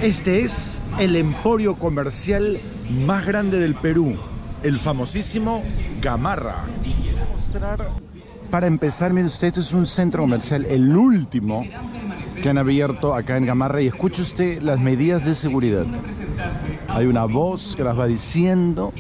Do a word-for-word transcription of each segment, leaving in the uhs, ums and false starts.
Este es el emporio comercial más grande del Perú, el famosísimo Gamarra. Para empezar, miren ustedes, este es un centro comercial, el último que han abierto acá en Gamarra, y escuche usted las medidas de seguridad. Hay una voz que las va diciendo,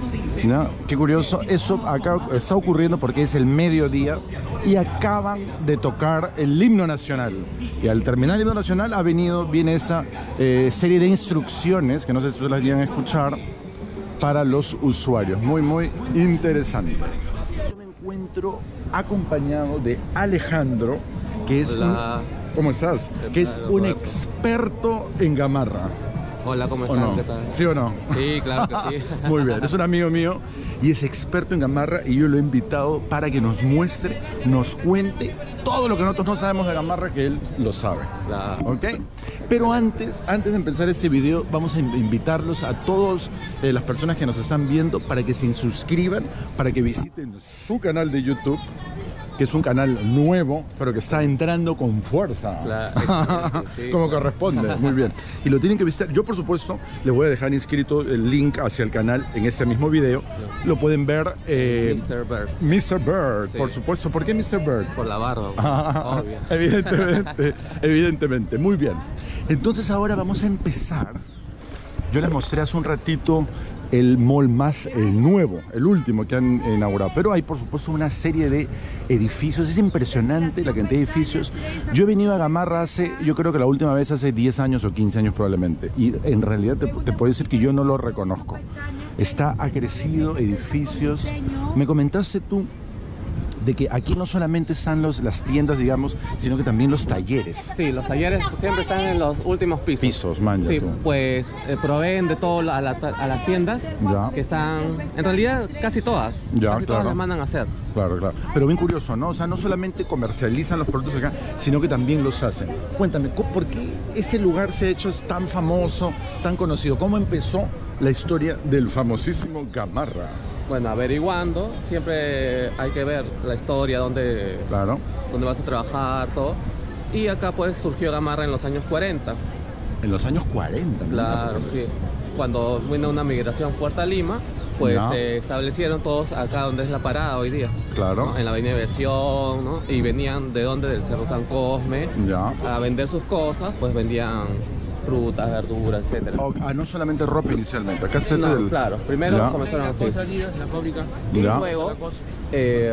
¿no? Qué curioso, eso acá está ocurriendo porque es el mediodía y acaban de tocar el himno nacional. Y al terminar el himno nacional ha venido, viene esa eh, serie de instrucciones, que no sé si ustedes las llegan a escuchar, para los usuarios. Muy, muy interesante. Yo me encuentro acompañado de Alejandro, que es Hola. un... ¿Cómo estás? Que es un experto en Gamarra. Hola, ¿cómo estás? ¿O no? ¿Qué tal? ¿Sí o no? Sí, claro que sí. Muy bien, es un amigo mío y es experto en Gamarra, y yo lo he invitado para que nos muestre, nos cuente todo lo que nosotros no sabemos de Gamarra, que él lo sabe. Claro. ¿Ok? Pero antes, antes de empezar este video, vamos a invitarlos a todas eh, las personas que nos están viendo para que se suscriban, para que visiten su canal de YouTube, que es un canal nuevo, pero que está entrando con fuerza. Claro, sí, sí, como claro. corresponde, muy bien. Y lo tienen que visitar. Yo, por supuesto, les voy a dejar inscrito el link hacia el canal en este mismo video. Lo pueden ver. Eh, mister Bird. mister Bird, Sí. por supuesto. ¿Por qué mister Bird? Por la barba. Ah, Obvio. evidentemente, evidentemente. Muy bien. Entonces ahora vamos a empezar. Yo les mostré hace un ratito el mall más eh, nuevo, el último que han inaugurado, pero hay por supuesto una serie de edificios. Es impresionante la cantidad de edificios. Yo he venido a Gamarra hace, yo creo que la última vez hace diez años o quince años probablemente, y en realidad te, te puedo decir que yo no lo reconozco. Está, ha crecido, edificios. Me comentaste tú de que aquí no solamente están los, las tiendas, digamos, sino que también los talleres. Sí, los talleres siempre están en los últimos pisos. Pisos, man, ya Sí, tú. pues eh, proveen de todo a, la- a las tiendas Ya. que están, en realidad casi todas. Ya, casi claro. todas las mandan a hacer. Claro, claro. Pero bien curioso, ¿no? O sea, no solamente comercializan los productos acá, sino que también los hacen. Cuéntame, ¿co- ¿por qué ese lugar se ha hecho tan famoso, tan conocido? ¿Cómo empezó la historia del famosísimo Gamarra? Bueno, averiguando, siempre hay que ver la historia, dónde, Claro. dónde vas a trabajar, todo. Y acá pues surgió Gamarra en los años cuarenta. En los años cuarenta. ¿no? Claro, sí. Cuando vino una migración fuerte a Lima, pues Ya. se establecieron todos acá donde es la parada hoy día. Claro. ¿no? En la avenida Aviación, ¿no? Y venían de donde, del Cerro San Cosme, Ya. a vender sus cosas, pues vendían frutas, verduras, etcétera. O- ah, no solamente ropa inicialmente. Acá se No, el... claro, primero Ya. comenzaron así. La fábrica. Y Ya. luego eh,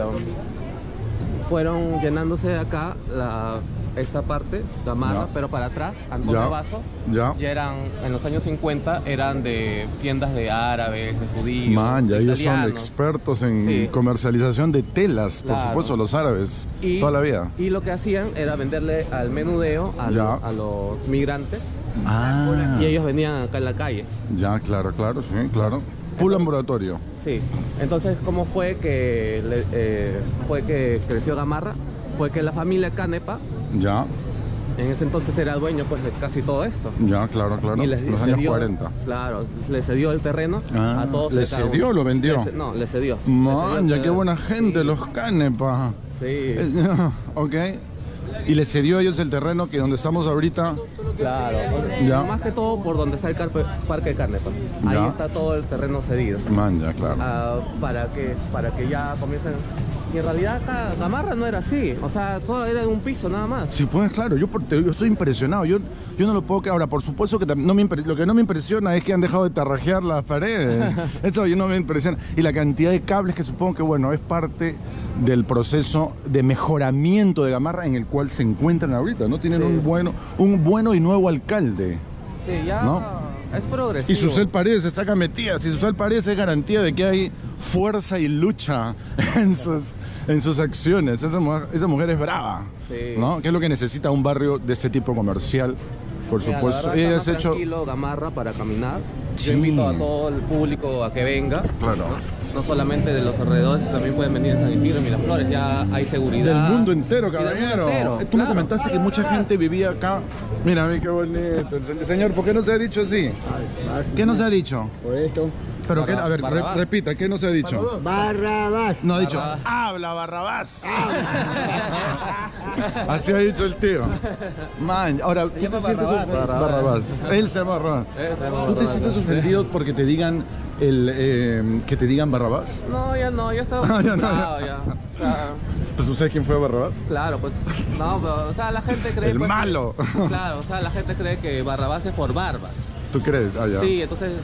fueron llenándose acá la, esta parte, Gamarra, Ya. pero para atrás, Antonio Ya. Vaso, Ya. ya eran, en los años cincuenta, eran de tiendas de árabes, de judíos, Man, ya de ellos son italianos. expertos en Sí. comercialización de telas, por Claro. supuesto, los árabes, Y, toda la vida. y lo que hacían era venderle al menudeo a, Ya. los, a los migrantes, Ah, y ellos venían acá en la calle. ya, claro, claro, sí, claro. Full ambulatorio. Sí, entonces ¿cómo fue que, le- eh, fue que creció Gamarra? Fue que la familia Canepa, Ya, en ese entonces era dueño pues de casi todo esto. ya, claro, claro. Y les Los años cedió- cuarenta. Claro, le cedió el terreno Ah, a todos. ¿le de cada cedió uno. o lo vendió? Le ce- no, le cedió. Le cedió Man, el ya qué terreno. buena gente, Sí, los Canepa. Sí, Eh, ok. Y le cedió a ellos el terreno que donde estamos ahorita. claro. Ya. Más que todo por donde está el carpe- parque de Canepa. Ahí Ya. está todo el terreno cedido. Man, ya, claro. Ah, para que para que ya comiencen. Y en realidad acá Gamarra no era así, o sea, todo era de un piso nada más. Sí, pues claro, yo, por- te- yo estoy impresionado, yo, yo no lo puedo creer. Ahora, por supuesto que tam- no me impre- lo que no me impresiona es que han dejado de tarrajear las paredes, eso yo no me impresiona, y la cantidad de cables que supongo que, bueno, es parte del proceso de mejoramiento de Gamarra en el cual se encuentran ahorita, ¿no? Tienen Sí. un bueno, un bueno y nuevo alcalde, Sí, ya ¿no? es progresivo. y Susel Paredes está acá metida. Si Susel Paredes es garantía de que hay fuerza y lucha en sus, en sus acciones. Esa mujer, esa mujer es brava, Sí. ¿no? Que es lo que necesita un barrio de este tipo comercial, por Mira, la supuesto. verdad, Ella está has más hecho... tranquilo Gamarra para caminar. Sí. Yo invito a todo el público a que venga. Claro. No solamente de los alrededores, también pueden venir de San Isidro, Miraflores, ya hay seguridad. Del mundo entero, Y del mundo caballero. entero, Eh, Tú me claro. comentaste que mucha gente vivía acá. Mira, a mí qué bonito. Señor, ¿por qué no se ha dicho así? ¿Qué nos ha dicho? Por esto, Pero, Barra- ¿qué? A ver, re- repita, ¿qué no se ha dicho? Barrabás. No ha dicho, Barrabás. habla Barrabás. Así ha dicho el tío. Man, ahora, ¿tú te llama sientes Barrabás. ofendido? Barrabás. Él se llama Barrabás. Él se llama ¿Tú te Barrabás, sientes sí. ofendido porque te digan el, eh, que te digan Barrabás? No, ya no, ya está Ah, ya no, acostumbrado ya. O sea, ¿Pero tú sabes quién fue Barrabás? claro, pues, no, pero, o sea, la gente cree... El pues, que- malo. claro, o sea, la gente cree que Barrabás es por barba. ¿Tú crees? Ah, ya. Sí, entonces,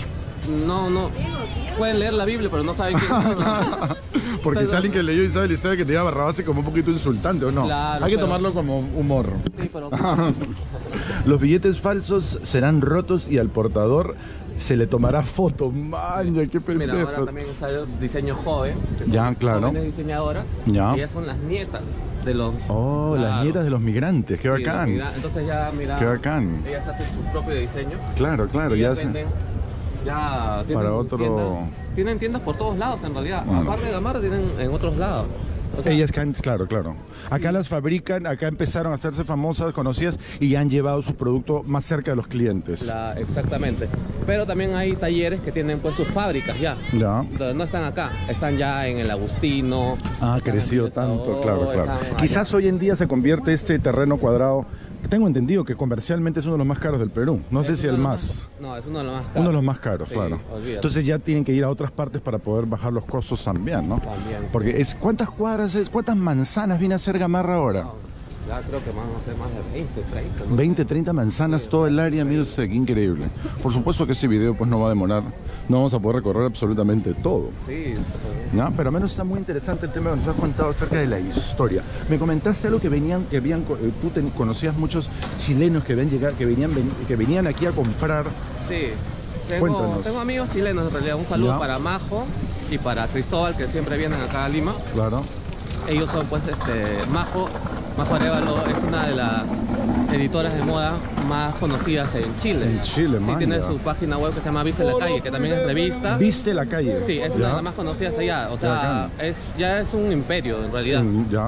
no, no, pueden leer la Biblia, pero no saben quién es Barrabás. Porque si alguien que leyó y sabe la historia que te diga Barrabás es como un poquito insultante, ¿o no? Claro, Hay que pero- tomarlo como humor. Sí, pero... Los billetes falsos serán rotos y al portador se le tomará foto. Man, ya qué Mira, ahora pendejo. también sale diseño joven. que Ya, son claro. Jóvenes diseñadoras. Ya. Ellas son las nietas de los... Oh, las claro. nietas de los migrantes, qué Sí, los bacán. migra- Entonces ya, mira... Qué bacán. Ellas hacen su propio diseño. Claro, claro, y ya ellas se... venden... Ya tienen Para otro- tiendas, tienen tiendas por todos lados en realidad. Bueno. Aparte de Gamarra tienen en otros lados. O sea, Ellas can, claro, claro. Acá las fabrican, acá empezaron a hacerse famosas, conocidas y ya han llevado su producto más cerca de los clientes. la- exactamente. Pero también hay talleres que tienen pues sus fábricas ya. Ya. Entonces, no están acá, están ya en el Agustino. Ha están crecido en tanto, Libertador, claro, claro. están allá. Quizás hoy en día se convierte este terreno cuadrado. Tengo entendido que comercialmente es uno de los más caros del Perú. No sé Es si uno el de los más. No, es uno de los más caros. Uno de los más caros, Sí, claro. olvídate. Entonces ya tienen que ir a otras partes para poder bajar los costos también, ¿no? También. Porque es ¿cuántas cuadras es? ¿Cuántas manzanas viene a ser Gamarra ahora? No, ya creo que van a ser más de veinte, treinta. ¿no? veinte, treinta manzanas, todo el área, mire usted, qué increíble. Por supuesto que ese video pues no va a demorar, no vamos a poder recorrer absolutamente todo. Sí, ¿Ya? Pero al menos está muy interesante el tema que nos has contado acerca de la historia. Me comentaste algo que venían, que habían, eh, tú ten- conocías muchos chilenos que ven llegar, que venían, ven- que venían aquí a comprar. sí. Tengo, Cuéntanos. tengo amigos chilenos en realidad. Un saludo Ya. para Majo y para Cristóbal, que siempre vienen acá a Lima. Claro. Ellos son pues este Majo, Majo Arévalo es una de las editoras de moda más conocidas en Chile. En Chile, Sí, man, tiene ya. su página web que se llama Viste la Calle, que también es revista. Viste la calle. Sí, es una ¿Ya? de las más conocidas allá. O Qué sea, bacán. es, ya es un imperio en realidad. Mm, Ya.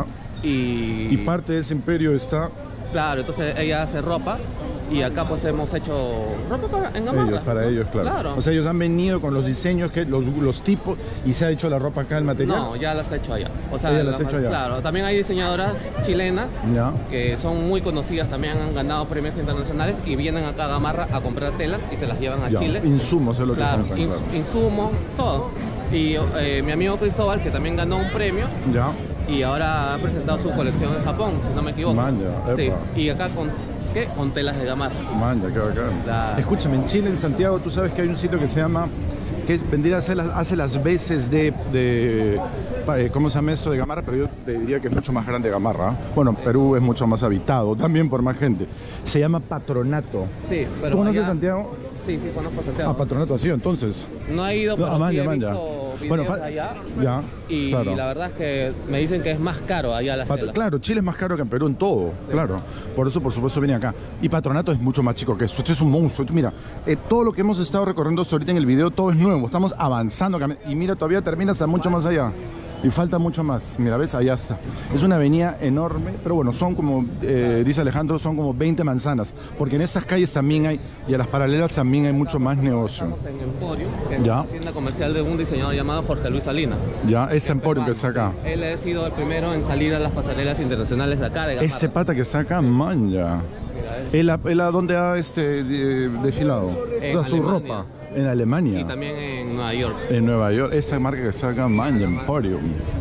Y, Y parte de ese imperio está claro, entonces ella hace ropa y acá pues hemos hecho ropa para, en Gamarra. ellos, para ellos, claro. Claro. O sea, ellos han venido con los diseños, que los, los tipos, y se ha hecho la ropa acá, el material. No, ya las he hecho allá. O sea, Ella las ha la- hecho allá. Claro, también hay diseñadoras chilenas Ya. que son muy conocidas, también han ganado premios internacionales y vienen acá a Gamarra a comprar telas y se las llevan a Ya. Chile. Insumos es lo que Claro, compran, ins- claro. insumos, todo. Y eh, mi amigo Cristóbal, que también ganó un premio Ya. y ahora ha presentado su colección en Japón, si no me equivoco. Man, ya, Sí, epa. y acá con, ¿qué? Con telas de Gamarra. Man, ya, qué bacán. Claro. Escúchame, en Chile, en Santiago, tú sabes que hay un sitio que se llama, que es, vendría a ser las, hace las veces de, de pa- eh, ¿cómo se llama esto de Gamarra? Pero yo te diría que es mucho más grande Gamarra. ¿eh? Bueno, Perú es mucho más habitado, también por más gente. Se llama Patronato. Sí, pero ¿Tú conoces allá- Santiago? Sí, sí, conozco Santiago. Ah, Patronato ha sido, entonces. No he ido, No, pero ah, man, sí ya, he man, ya. visto videos Bueno, fa- allá. Ya, Y claro. la verdad es que me dicen que es más caro allá las Pat- telas. claro, Chile es más caro que en Perú en todo, claro. Por eso, por supuesto, viene acá. Y Patronato es mucho más chico que eso. Esto es un monstruo. Tú mira, eh, todo lo que hemos estado recorriendo hasta ahorita en el video, todo es nuevo. Estamos avanzando. cami- Y mira, todavía termina hasta mucho más allá. Y falta mucho más. Mira, ¿ves? Allá está. Es una avenida enorme, pero bueno, son como, eh, dice Alejandro, son como veinte manzanas. Porque en estas calles también hay, y a las paralelas también hay mucho más negocio. Estamos en Emporium, que es Ya. una tienda comercial de un diseñador llamado Jorge Luis Salinas. Ya, ese Emporium que está acá. Él ha sido el primero en salir a las pasarelas internacionales de acá, de Gamarra. Este pata que está acá, man, ya. Mira, es- ¿Él, a- él a dónde ha este, de- desfilado? En O sea, su Alemania. ropa. En Alemania. Y también en Nueva York. En Nueva York. Esta marca que está acá, man, Emporium.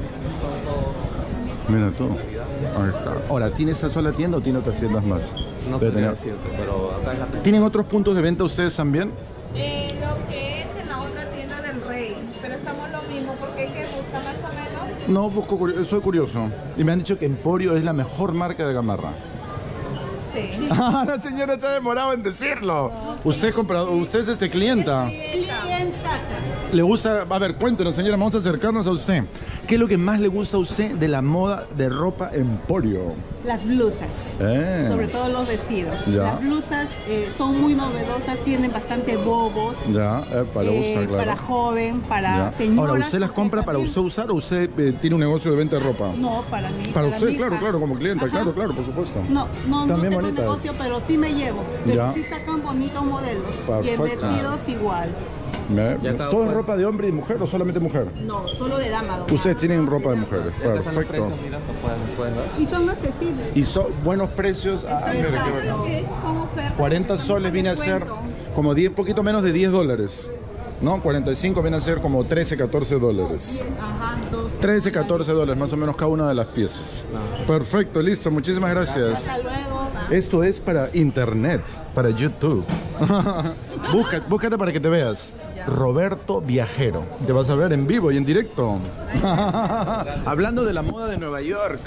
Mira tú. Ahí está. Ahora, ¿tiene esta sola tienda o tiene otras tiendas más? No Debe sé tener. decirte, pero acá es la... ¿Tienen otros puntos de venta ustedes también? Eh, lo que es en la otra tienda del Rey, pero estamos lo mismo porque hay que buscar más o menos. No, busco, curi- soy curioso. Y me han dicho que Emporio es la mejor marca de Gamarra. Sí. Ah, la señora se ha demorado en decirlo. Usted compra, usted es este clienta. Le gusta, a ver, cuéntenos, señora, vamos a acercarnos a usted. ¿Qué es lo que más le gusta a usted de la moda de ropa Emporio? Las blusas, Eh, sobre todo los vestidos. Ya. Las blusas eh, son muy novedosas, tienen bastante bobos. Ya, epa, le gusta, eh, claro. Para joven, para Ya. señora. Ahora, ¿usted las compra para usted usar o usted eh, tiene un negocio de venta de ropa? No, para mí. Para usted, mi claro, hija. claro, como clienta, Ajá. claro, claro, por supuesto. No, no, También no tengo bonitas. negocio, pero sí me llevo. Pero Ya. sí sacan bonitos modelos. Perfecto. Y en vestidos igual. Me- Y acá, ¿Todo es pues- ropa de hombre y mujer o solamente mujer? No, solo de dama. don Ustedes Carlos. tienen ropa de mujeres, Y acá están los perfecto. precios, mira, lo pueden, pueden ver. Y son accesibles. Y son buenos precios. Ah, mira, qué Todo bacán. lo que es son ofertas. cuarenta estamos soles con viene a ser descuento. como diez, poquito menos de diez dólares. ¿No? cuarenta y cinco viene a ser como trece, catorce dólares. Ajá, dos. trece, catorce dólares más o menos cada una de las piezas. Perfecto, listo, muchísimas gracias. Hasta luego. Esto es para internet, para YouTube. Busca- búscate para que te veas. Roberto Viajero. Te vas a ver en vivo y en directo. Hablando de la moda de Nueva York.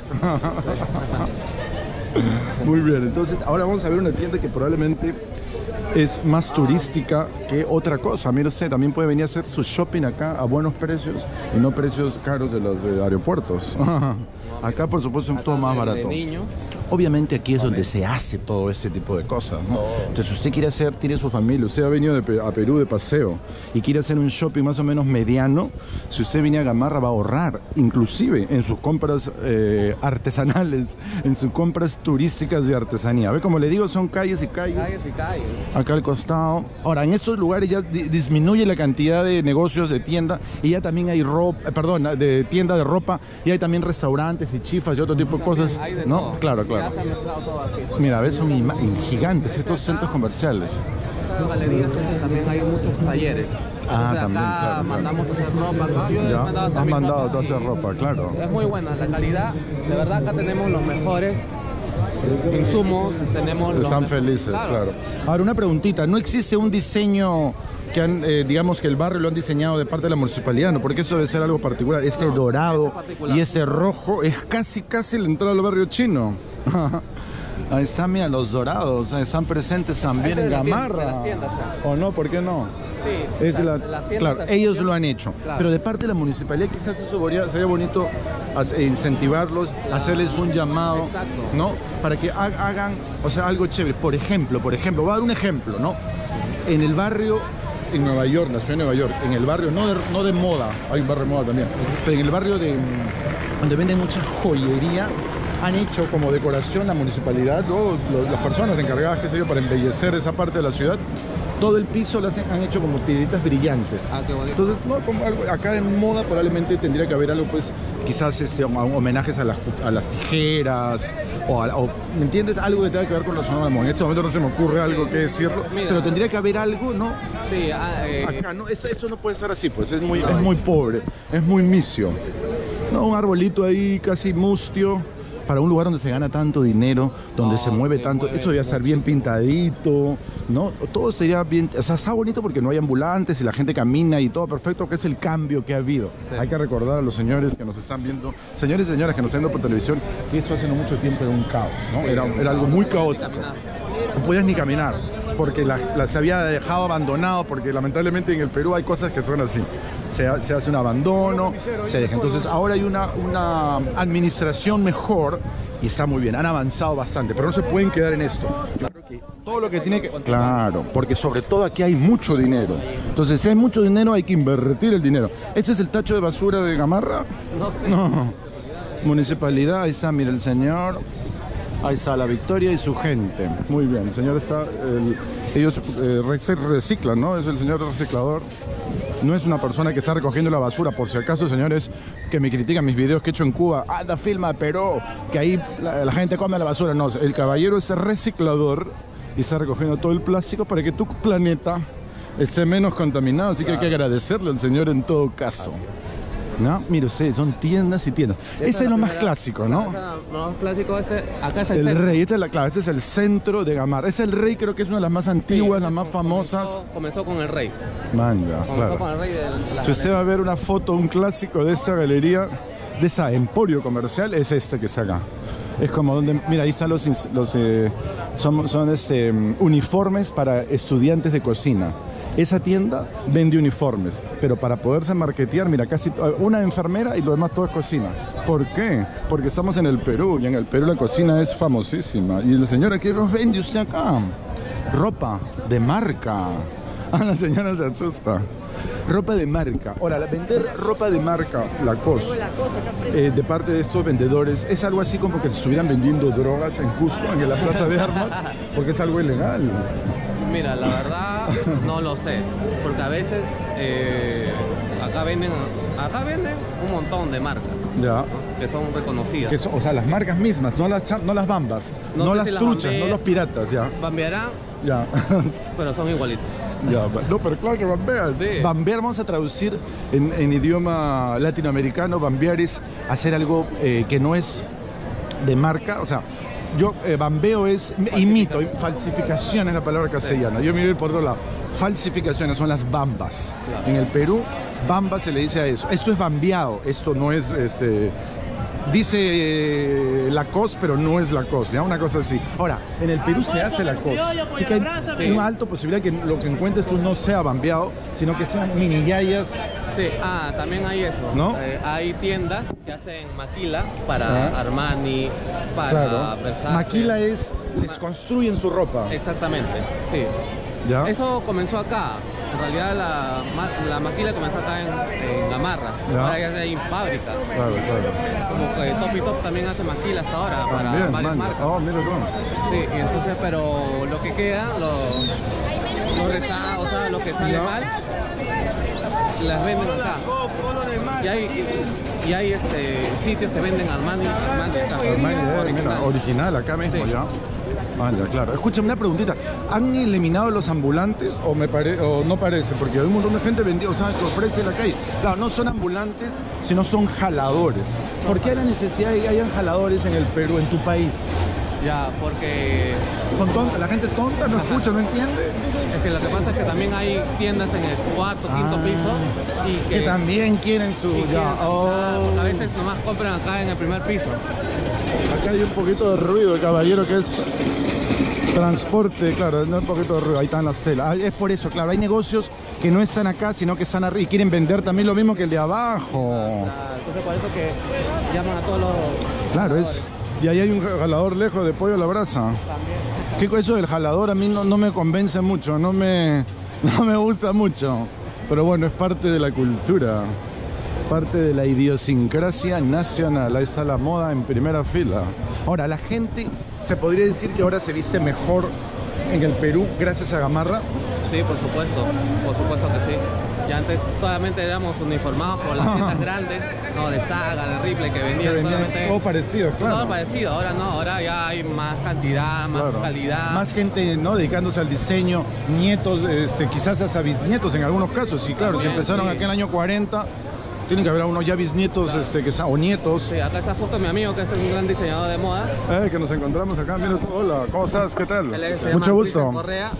Muy bien, entonces ahora vamos a ver una tienda que probablemente es más turística que otra cosa. Mire usted, también puede venir a hacer su shopping acá a buenos precios y no precios caros de los eh, aeropuertos. Acá por supuesto es todo más De- barato. De niños. Obviamente aquí es donde se hace todo este tipo de cosas, ¿no? Entonces usted quiere hacer, tiene su familia, usted ha venido de Pe- a Perú de paseo y quiere hacer un shopping más o menos mediano, si usted viene a Gamarra va a ahorrar, inclusive en sus compras eh, artesanales, en sus compras turísticas de artesanía. ¿Ve? Como le digo, son calles y calles. Calles y calles. Acá al costado. Ahora, en estos lugares ya di- disminuye la cantidad de negocios de tienda y ya también hay ropa, eh, perdón, de tienda de ropa y hay también restaurantes y chifas y otro tipo de cosas, Hay de ¿no? todo. Claro, claro. Ya se ha mezclado todo aquí. Mira, ves, son ima- gigantes estos centros comerciales. En las galerías este, también hay muchos talleres. Ah, Entonces, también, acá claro, claro. mandamos a hacer ropa. Acá yo he Ya, mandado a hacer has mi mandado ropa tú a hacer y ropa, claro. Es muy buena la calidad. De verdad acá tenemos los mejores insumos. Tenemos los Están mejores- felices, claro. Ahora, una preguntita. ¿No existe un diseño que han, eh, digamos que el barrio lo han diseñado de parte de la municipalidad? ¿No? Porque eso debe ser algo particular. Este dorado particular. y ese rojo es casi, casi la entrada al barrio chino. Ahí están, mira, los dorados. Ahí están presentes también Este en de la tienda- de Gamarra. las tiendas, ¿O no? ¿Por qué no? Sí. Es de la- las tiendas claro, así, ellos yo- lo han hecho, Claro. pero de parte de la municipalidad quizás eso sería, sería bonito as- eh, incentivarlos, hacerles un llamado, Exacto. ¿no? Para que ha- hagan, o sea, algo chévere. Por ejemplo, por ejemplo, voy a dar un ejemplo, ¿no? En el barrio, en Nueva York, la ciudad de Nueva York, en el barrio, no de, no de moda, hay un barrio de moda también, pero en el barrio de mm, donde venden mucha joyería, han hecho como decoración la municipalidad, o lo- las personas encargadas, qué sé yo, para embellecer esa parte de la ciudad. Todo el piso lo hacen- han hecho como piedritas brillantes. Ah, qué bonito. Entonces, no, como algo, acá en moda probablemente tendría que haber algo, pues, quizás este, hom- homenajes a las, a las tijeras, o, a- o, ¿me entiendes? Algo que tenga que ver con los moda. En este momento no se me ocurre algo que decirlo, Mira. pero tendría que haber algo, ¿no? Sí, ah, eh, Acá, no, eso, eso no puede ser así, pues, es muy, es muy pobre, es muy misio. No, un arbolito ahí casi mustio. Para un lugar donde se gana tanto dinero, donde No, se mueve se tanto, mueve esto debería estar bien pintadito, ¿no? Todo sería bien, o sea, está bonito porque no hay ambulantes y la gente camina y todo perfecto, que es el cambio que ha habido. Sí. Hay que recordar a los señores que nos están viendo, señores y señoras que nos están viendo por televisión, que esto hace no mucho tiempo era un caos, ¿no? Era, era algo muy caótico. No podías ni caminar, porque la, la- se había dejado abandonado, porque lamentablemente en el Perú hay cosas que son así. Se, ha- se hace un abandono, se deja. Entonces ahora hay una, una administración mejor y está muy bien. Han avanzado bastante, pero no se pueden quedar en esto. Claro que todo lo que tiene que... Claro, porque sobre todo aquí hay mucho dinero. Entonces si hay mucho dinero hay que invertir el dinero. ¿Este es el tacho de basura de Gamarra? no sé. No. Municipalidad, ahí está, mira el señor. Ahí está la Victoria y su gente. Muy bien, el señor está... el- ellos eh, rec- reciclan, ¿no? Es el señor reciclador. No es una persona que está recogiendo la basura. Por si acaso, señores, que me critican mis videos que he hecho en Cuba. Anda, filma Perú, que ahí la, la gente come la basura. No, el caballero es reciclador y está recogiendo todo el plástico para que tu planeta esté menos contaminado. Así que hay que agradecerle al señor en todo caso. ¿No? Mire usted, son tiendas y tiendas. Ese es lo más clásico, ¿no? Lo más clásico este, acá es el, El centro. rey, este es, la, claro, este es el centro de Gamarra. Es el rey, creo que es una de las más antiguas, Sí, las más famosas. Comenzó, comenzó con el rey. Manga, Comenzó claro. con el rey de la Si usted va a ver una foto, un clásico de esa galería, de esa emporio comercial, es este que está acá. Es como donde, mira, ahí están los, ins- los eh, son, son este, mm, uniformes para estudiantes de cocina. Esa tienda vende uniformes, pero para poderse marketear, mira, casi to- una enfermera y lo demás todo es cocina. ¿Por qué? Porque estamos en el Perú y en el Perú la cocina es famosísima. Y el señor, ¿qué nos vende usted acá? Ropa de marca. Ah, la señora se asusta. Ropa de marca. Ahora, la- vender ropa de marca, la cosa, eh, de parte de estos vendedores, es algo así como que estuvieran vendiendo drogas en Cusco, en la plaza de armas, porque es algo ilegal. Mira, la verdad, no lo sé, porque a veces eh, acá venden acá venden un montón de marcas, Ya. ¿no? Que son reconocidas. Que son, o sea, las marcas mismas, no las, cha- no las bambas, No no, sé las si las truchas, bambé- no los piratas, ya. Bambearán, Ya. pero son igualitos. Ya, ba- no, pero claro que bambean. Sí. Bambear, vamos a traducir en, en idioma latinoamericano, bambear es hacer algo eh, que no es de marca, o sea, yo eh, bambeo es, imito, falsificación es la palabra castellana, yo me voy por otro lado. Falsificaciones son las bambas. Claro. En el Perú, bamba se le dice a eso. Esto es bambeado, esto no es, este, dice eh, Lacoste, pero no es Lacoste, ¿ya? Una cosa así. Ahora, en el Perú se hace Lacoste, así que hay Sí. una alta posibilidad que lo que encuentres tú no sea bambeado, sino que sean mini yayas. Sí, ah, también hay eso. ¿No? Eh, hay tiendas que hacen maquila para Ah. Armani, para Claro. Versace. Maquila es, les construyen su ropa. Exactamente, sí. ¿Ya? Eso comenzó acá. En realidad la, ma- la maquila comenzó acá en, en Gamarra. Ya. Ahora ya hay fábrica. Claro, claro. Como que Top y Top también hace maquila hasta ahora para También, varias man. marcas. Oh, mira tú. Sí, y entonces, pero lo que queda, los, los rezados, o sea, lo que sale Ya. mal, las venden acá. Y hay, y hay este, sitios que venden Armani, Armani, acá, Armani, eh, original. mira, original acá mismo, Sí. ya. Ah, ya, claro. Escúchame una preguntita. ¿Han eliminado los ambulantes o, me pare o no parece? Porque hay un montón de gente vendiendo, o sea, que ofrece en la calle. Claro, no son ambulantes, sino son jaladores. ¿Por qué hay la necesidad de que hayan jaladores en el Perú, en tu país? Ya, porque ¿Son tontas? ¿La gente es tonta? ¿No escucha? ¿No entiende? es que lo que pasa es que también hay tiendas en el cuarto, quinto Ah, piso y que, Que también quieren su... y ya. quieren- Oh. a veces nomás compran acá en el primer piso. Acá hay un poquito de ruido, caballero, que es transporte, claro, no un poquito de ruido, ahí están las celas. Ah, es por eso, claro, hay negocios que no están acá, sino que están arriba y quieren vender también lo mismo que el de abajo. Ah, Entonces por eso que llaman a todos los... Claro, es... Y ahí hay un jalador lejos de pollo a la brasa. ¿Qué co- eso del jalador a mí no, no me convence mucho, no me, no me gusta mucho. Pero bueno, es parte de la cultura, parte de la idiosincrasia nacional. Ahí está la moda en primera fila. Ahora, la gente, se podría decir que ahora se viste mejor en el Perú gracias a Gamarra. Sí, por supuesto, por supuesto que sí. Y antes solamente éramos uniformados por las tiendas grandes, no, de Saga, de Ripley, que Que vendían venían solamente... todo parecido, Todo claro. parecido, ahora no, ahora ya hay más cantidad, más Claro. calidad. Más gente, ¿no? Dedicándose al diseño, nietos, este, quizás hasta bisnietos en algunos casos. Y claro, si También, empezaron sí. aquí en el año cuarenta, tienen que haber unos ya bisnietos, este, que, sa- o nietos. Sí, acá está justo mi amigo que es un gran diseñador de moda. Eh, que nos encontramos acá. Mira, hola, ¿cómo estás? ¿Qué tal? Él es- se llama Mucho gusto. Cristian Correa.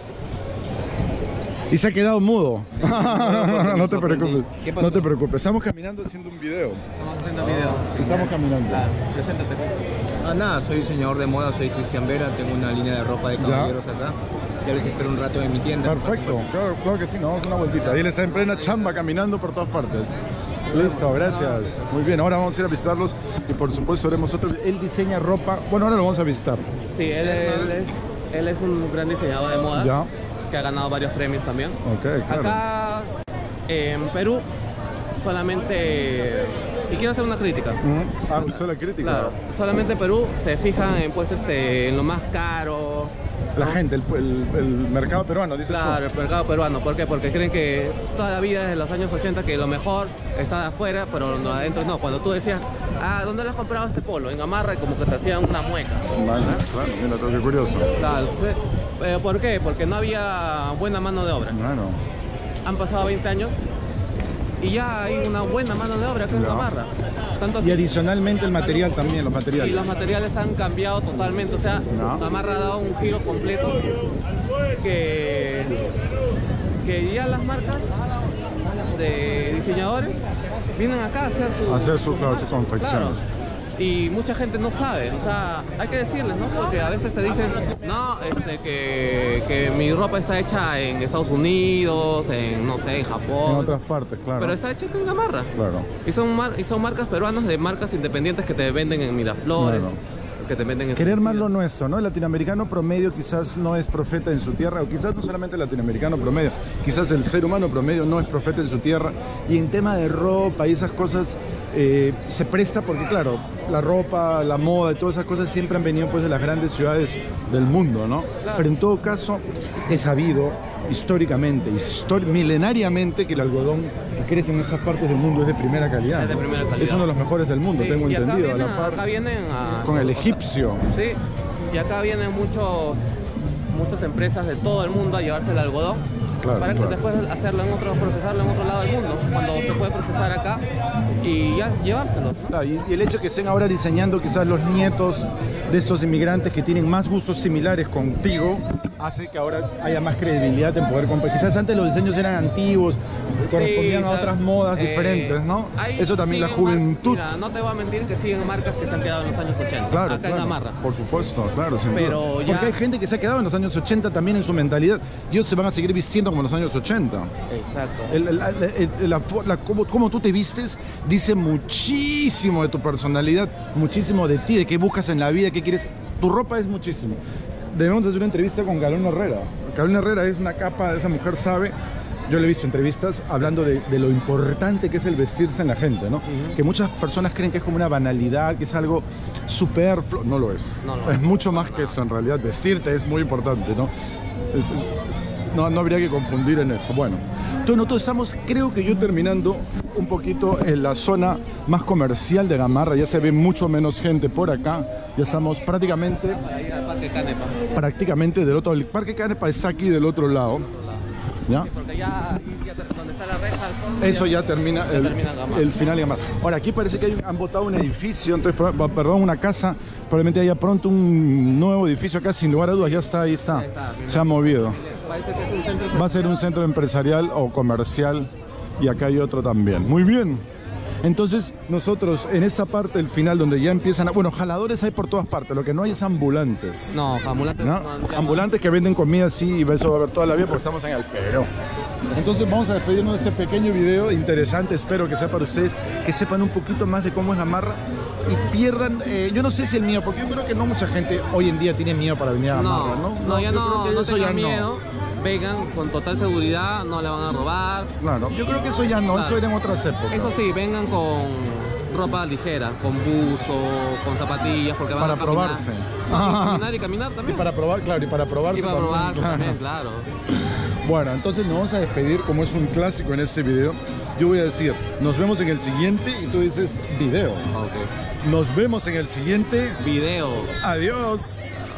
Y se ha quedado mudo. No te preocupes. ¿Qué pasó? No te preocupes. Estamos caminando haciendo un video. Estamos haciendo video. Estamos caminando. Claro, preséntate. Ah, nada, soy diseñador de moda, soy Cristian Vera, tengo una línea de ropa de caballeros acá. Ya les espero un rato en mi tienda. Perfecto. Claro, claro que sí, nos vamos una vueltita. Y él está en plena chamba caminando por todas partes. Listo, gracias. Muy bien, ahora vamos a ir a visitarlos y por supuesto haremos otro. Él diseña ropa. Bueno, ahora lo vamos a visitar. Sí, él, él es, él es un gran diseñador de moda. Ya. Que ha ganado varios premios también. Ok, claro. Acá en Perú solamente, y quiero hacer una crítica. Mm. Ah, usó la crítica. Claro, solamente Perú se fijan en, pues, este, en lo más caro. La ¿no? gente, el, el- el mercado peruano, dices Claro, el mercado peruano. ¿Por qué? Porque creen que toda la vida desde los años ochenta que lo mejor está de afuera, pero no, adentro no. Cuando tú decías, ah, ¿dónde le has comprado este polo? En Gamarra, y como que te hacían una mueca. tú. Vaya, ¿verdad? claro, mira, todo qué curioso. Claro, entonces, eh, ¿por qué? Porque no había buena mano de obra. Bueno, Han pasado veinte años y ya hay una buena mano de obra acá en Ya. Gamarra. Tanto y así- adicionalmente el material también, los y materiales. los materiales han cambiado totalmente, o sea, No. Gamarra ha dado un giro completo que, que ya las marcas de diseñadores vienen acá a hacer su, Hacer sus, claro, sus Claro. confecciones. Y mucha gente no sabe, o sea, hay que decirles, ¿no? Porque a veces te dicen, no, este, que, que mi ropa está hecha en Estados Unidos, en, no sé, en Japón. En otras partes, claro. Pero está hecha en Gamarra. Claro. Y son, mar- y son marcas peruanas de marcas independientes que te venden en Miraflores, Claro. que te venden en Querer San más Isidro. lo nuestro, ¿no? El latinoamericano promedio quizás no es profeta en su tierra, o quizás no solamente el latinoamericano promedio, quizás el ser humano promedio no es profeta en su tierra. Y en tema de ropa y esas cosas, eh, se presta porque, claro, la ropa, la moda y todas esas cosas siempre han venido pues de las grandes ciudades del mundo, ¿no? Claro. Pero en todo caso, he sabido históricamente, histori milenariamente, que el algodón que crece en esas partes del mundo es de primera calidad. Es de ¿no? primera calidad. Es uno de los mejores del mundo, Sí, tengo y acá entendido. vienen, a la par, acá vienen a, con el o sea, egipcio. sí, y acá vienen muchos, muchas empresas de todo el mundo a llevarse el algodón. Claro, para que claro. después hacerlo en otro, procesarlo en otro lado del mundo, cuando se puede procesar acá y ya llevárselo. Claro, y, y el hecho que estén ahora diseñando quizás los nietos de estos inmigrantes que tienen más gustos similares contigo, hace que ahora haya más credibilidad en poder comprar. Quizás antes los diseños eran antiguos, correspondían Sí, a otras modas eh, diferentes, ¿no? ahí Eso también la siguen mar- juventud. Mira, no te voy a mentir que siguen marcas que se han quedado en los años ochenta, Claro, acá claro, en Gamarra. por supuesto, claro, sin Pero duda. ya- Porque hay gente que se ha quedado en los años ochenta también en su mentalidad y ellos se van a seguir vistiendo como en los años ochenta. Exacto. El- el- el- el- la fo- la- cómo, cómo tú te vistes dice muchísimo de tu personalidad, muchísimo de ti, de qué buscas en la vida, qué quieres. Tu ropa es muchísimo. Debemos hacer una entrevista con Carolina Herrera. Carolina Herrera es una capa, esa mujer sabe. Yo le he visto entrevistas hablando de, de lo importante que es el vestirse en la gente, ¿no? Uh-huh. Que muchas personas creen que es como una banalidad, que es algo superfluo. No lo es. No lo es es. mucho más que eso en realidad. Vestirte es muy importante, ¿no? Es- no, no habría que confundir en eso. Bueno, entonces nosotros estamos, creo que yo terminando un poquito en la zona más comercial de Gamarra. Ya se ve mucho menos gente por acá. Ya estamos prácticamente, Para ir al Parque Canepa. prácticamente del otro lado. El Parque Canepa está aquí del otro lado. ¿Ya? Sí, porque ya, aquí, ya te- donde está la reja al fondo, Eso ya termina ya el, termina Gamarra. el final de Gamarra. Ahora, aquí parece que hay- han botado un edificio, entonces, pro- perdón, una casa. Probablemente haya pronto un nuevo edificio acá, sin lugar a dudas, ya está, ahí está. Ahí está, Se ha movido. Parece que es un centro Va a ser un centro empresarial o comercial y acá hay otro también. Muy bien. Entonces, nosotros en esta parte, el final, donde ya empiezan a... Bueno, jaladores hay por todas partes, lo que no hay es ambulantes. No, ambulantes. ¿No? no, ya Ambulantes que venden comida así y eso va a haber toda la vida porque estamos en el Perú. Entonces vamos a despedirnos de este pequeño video interesante, espero que sea para ustedes, que sepan un poquito más de cómo es Gamarra y pierdan, eh, yo no sé si el miedo, porque yo creo que no mucha gente hoy en día tiene miedo para venir a no. Gamarra, ¿no? No, no, ya yo no, creo que no eso tengan ya no. miedo. Vengan con total seguridad, no le van a robar. Claro, yo creo que eso ya no, Claro. eso era en otras épocas. Eso sí, vengan con ropa ligera, con buzo, con zapatillas, porque van Para a caminar. probarse. No, y caminar y caminar Y también. para probar, claro, y para probarse Y para también, probarse claro. también, claro. Bueno, entonces nos vamos a despedir, como es un clásico en este video. Yo voy a decir, nos vemos en el siguiente y tú dices video. Ok. Nos vemos en el siguiente. Video. Adiós.